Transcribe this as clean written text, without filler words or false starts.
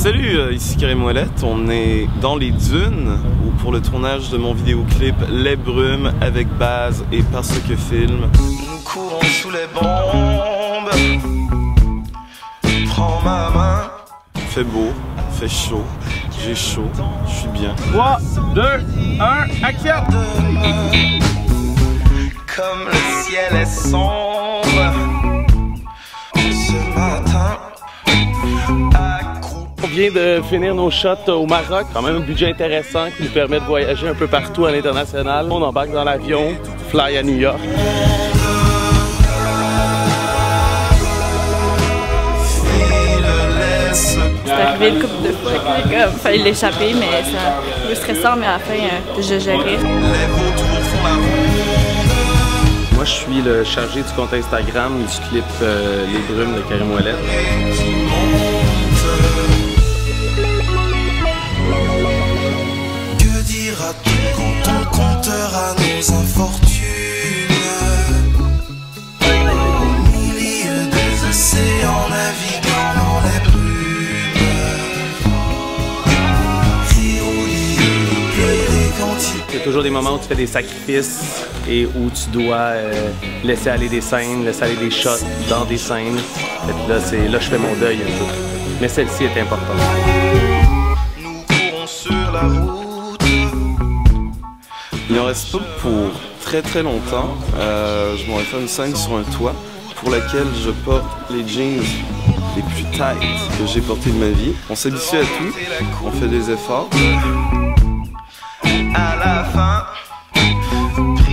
Salut, ici Karim Ouellette, on est dans les dunes pour le tournage de mon vidéoclip Les Brumes avec Baz et Parce que Film. Nous courons sous les bombes. Prends ma main. Fait beau, fait chaud, j'ai chaud, je suis bien. 3, 2, 1, action! Comme le ciel est sombre. Ce matin. On vient de finir nos shots au Maroc, quand même un budget intéressant qui nous permet de voyager un peu partout à l'international. On embarque dans l'avion, fly à New York. C'est arrivé une couple de fois, il fallait l'échapper, mais c'est un peu stressant, mais à la fin, je gérais. Moi, je suis le chargé du compte Instagram du clip Les Brumes de Karim Ouellette. Que dira-t-on quand on comptera nos infortunes? Au milieu des océans naviguant dans les brumes. Rire au lieu, pleurer quand il... Il y a toujours des moments où tu fais des sacrifices et où tu dois laisser aller des scènes, laisser aller des shots dans des scènes. Là, je fais mon deuil un peu. Mais celle-ci est importante. Nous courons sur la route. Il en reste pas pour très longtemps. Je m'en vais faire une scène sur un toit pour laquelle je porte les jeans les plus tight que j'ai portés de ma vie. On s'habitue à tout, on fait des efforts. À la fin.